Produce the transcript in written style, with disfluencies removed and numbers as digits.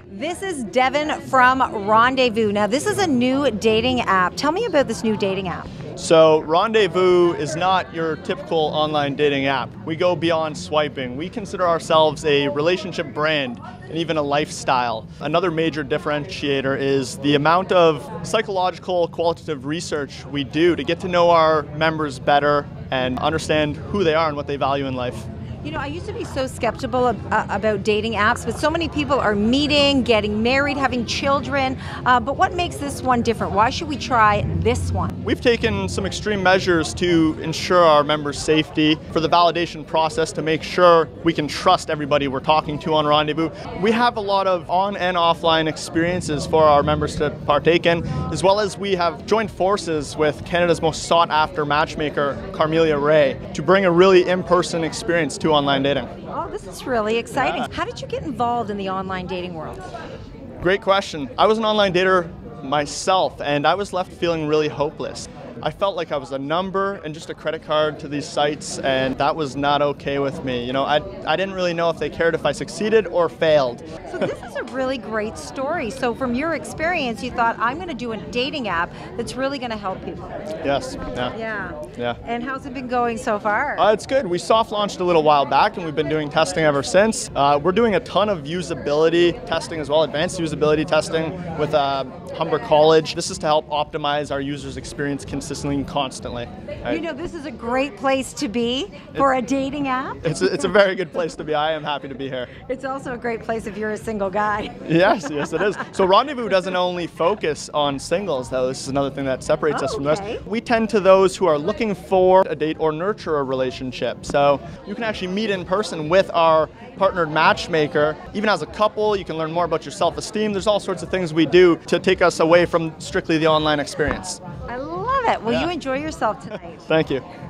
This is Devin from Rendezvous. Now, this is a new dating app. Tell me about this new dating app. So Rendezvous is not your typical online dating app. We go beyond swiping. We consider ourselves a relationship brand and even a lifestyle. Another major differentiator is the amount of psychological, qualitative research we do to get to know our members better and understand who they are and what they value in life. You know, I used to be so skeptical about dating apps, but so many people are meeting, getting married, having children. But what makes this one different? Why should we try this one? We've taken some extreme measures to ensure our members' safety for the validation process to make sure we can trust everybody we're talking to on Rendezvous. We have a lot of on and offline experiences for our members to partake in, as well as we have joined forces with Canada's most sought-after matchmaker, Carmelia Ray, to bring a really in-person experience to online dating. Oh, this is really exciting. Yeah. How did you get involved in the online dating world? Great question. I was an online dater myself, and I was left feeling really hopeless. I felt like I was a number and just a credit card to these sites, and that was not okay with me. You know, I didn't really know if they cared if I succeeded or failed. So this is a really great story. So from your experience, you thought, I'm going to do a dating app that's really going to help people. Yes. Yeah. And how's it been going so far? It's good. We soft launched a little while back, and we've been doing testing ever since. We're doing a ton of usability testing as well, advanced usability testing with Humber College. This is to help optimize our users' experience consistently and constantly. You know, this is a great place to be for a dating app. It's a very good place to be. I am happy to be here. It's also a great place if you're a single guy. Yes, it is. So Rendezvous doesn't only focus on singles, though. This is another thing that separates us from the rest. We tend to those who are looking for a date or nurture a relationship. So you can actually meet in person with our partnered matchmaker. Even as a couple, you can learn more about your self-esteem. There's all sorts of things we do to take us away from strictly the online experience. I love it. Well, you enjoy yourself tonight. Thank you.